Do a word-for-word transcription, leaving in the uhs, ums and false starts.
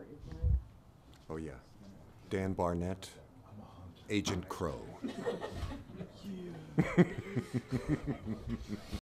part you're playing? Oh, yeah. Dan Barnett, Agent Crow.